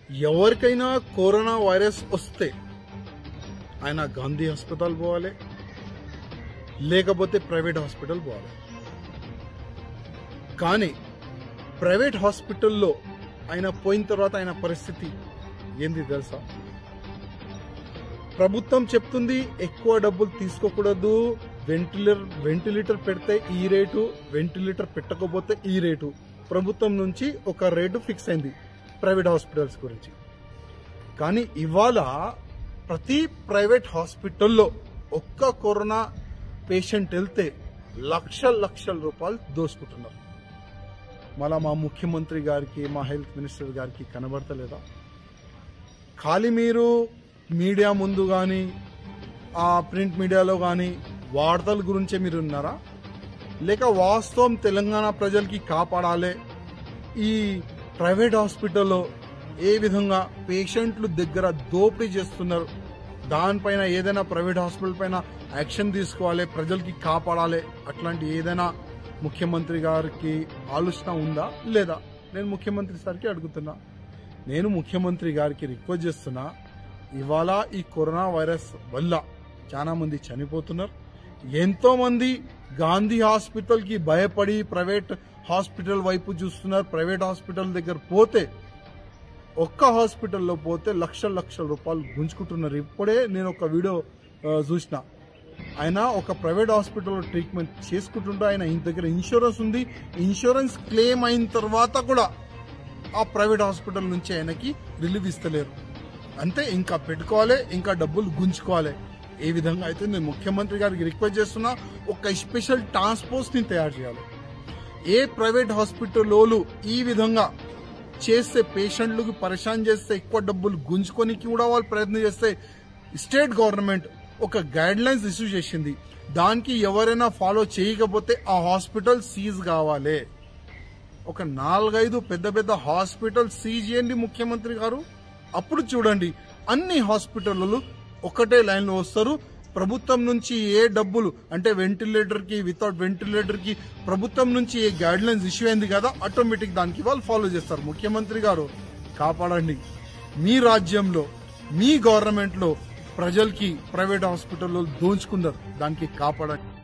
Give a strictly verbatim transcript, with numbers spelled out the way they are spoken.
ఎవరికైనా corona virus వస్తే ఆయన గాంధీ హాస్పిటల్ పోవాలి, లేకపోతే ప్రైవేట్ హాస్పిటల్ పోవాలి. కానీ ప్రైవేట్ హాస్పిటల్లో ఆయన పోయిన తర్వాత ఆయన పరిస్థితి ఏంది తెలుసా? ప్రభుత్వం చెప్తుంది ఎక్కువ డబ్బులు తీసుకోకూడదు, వెంటిలేటర్ వెంటిలేటర్ పెడితే ఈ రేటు, వెంటిలేటర్ పెట్టకపోతే ఈ రేటు. ప్రభుత్వం నుంచి ఒక రేటు ఫిక్స్ అయింది ప్రైవేట్ హాస్పిటల్స్ గురించి. కానీ ఇవాళ ప్రతి ప్రైవేట్ హాస్పిటల్లో ఒక్క కరోనా పేషెంట్ వెళ్తే లక్షల లక్షల రూపాయలు దోసుకుంటున్నారు. మళ్ళా మా ముఖ్యమంత్రి గారికి, మా హెల్త్ మినిస్టర్ గారికి కనబడతలేదా? ఖాళీ మీరు మీడియా ముందు కానీ, ఆ ప్రింట్ మీడియాలో కానీ వార్తల గురించే మీరు ఉన్నారా? లేక వాస్తవం తెలంగాణ ప్రజలకి కాపాడాలి, ఈ ప్రైవేట్ హాస్పిటల్లో ఏ విధంగా పేషెంట్లు దగ్గర దోపిడీ చేస్తున్నారు, దానిపైన ఏదైనా ప్రైవేట్ హాస్పిటల్ పైన యాక్షన్ తీసుకోవాలి, ప్రజలకి కాపాడాలి, అట్లాంటి ఏదైనా ముఖ్యమంత్రి గారికి ఆలోచన ఉందా లేదా? నేను ముఖ్యమంత్రి సార్కి అడుగుతున్నా. నేను ముఖ్యమంత్రి గారికి రిక్వెస్ట్ చేస్తున్నా, ఇవాళ ఈ కరోనా వైరస్ వల్ల చాలా మంది చనిపోతున్నారు. ఎంతో మంది గాంధీ హాస్పిటల్ కి భయపడి ప్రైవేట్ హాస్పిటల్ వైపు చూస్తున్నారు. ప్రైవేట్ హాస్పిటల్ దగ్గర పోతే, ఒక్క హాస్పిటల్లో పోతే లక్షల లక్షల రూపాయలు గుంజుకుంటున్నారు. ఇప్పుడే నేను ఒక వీడియో చూసిన, ఆయన ఒక ప్రైవేట్ హాస్పిటల్లో ట్రీట్మెంట్ చేసుకుంటుంటే ఆయన ఇంత దగ్గర ఇన్సూరెన్స్ ఉంది, ఇన్సూరెన్స్ క్లెయిమ్ అయిన తర్వాత కూడా ఆ ప్రైవేట్ హాస్పిటల్ నుంచి ఆయనకి రిలీఫ్ ఇస్తలేరు. అంతే, ఇంకా పెట్టుకోవాలి, ఇంకా డబ్బులు గుంజుకోవాలి. ఏ విధంగా అయితే నేను ముఖ్యమంత్రి గారికి రిక్వెస్ట్ చేస్తున్నా, ఒక స్పెషల్ టాస్క్ ఫోర్స్ ని తయారు చేయాలి. ఏ ప్రైవేట్ హాస్పిటల్లో ఈ విధంగా చేస్తే, పేషెంట్లకు పరేషాన్ చేస్తే, ఎక్కువ డబ్బులు గుంజుకొని కూడా వాళ్ళు ప్రయత్నం చేస్తే, స్టేట్ గవర్నమెంట్ ఒక గైడ్ లైన్స్ ఇష్యూ చేసింది. దానికి ఎవరైనా ఫాలో చేయకపోతే ఆ హాస్పిటల్ సీజ్ కావాలి. ఒక నాలుగైదు పెద్ద పెద్ద హాస్పిటల్ సీజ్ చేయండి ముఖ్యమంత్రి గారు. అప్పుడు చూడండి అన్ని హాస్పిటళ్ళు ఒకటే లైన్ లో వస్తారు. ప్రభుత్వం నుంచి ఏ డబ్బులు అంటే వెంటిలేటర్ కి, వితౌట్ వెంటిలేటర్ కి ప్రభుత్వం నుంచి ఏ గైడ్ లైన్స్ ఇష్యూ అయింది కదా, ఆటోమేటిక్ దానికి వాళ్ళు ఫాలో చేస్తారు. ముఖ్యమంత్రి గారు కాపాడండి. మీ రాజ్యంలో, మీ గవర్నమెంట్ లో ప్రజలకి ప్రైవేట్ హాస్పిటల్లో దోచుకున్నారు, దానికి కాపాడండి.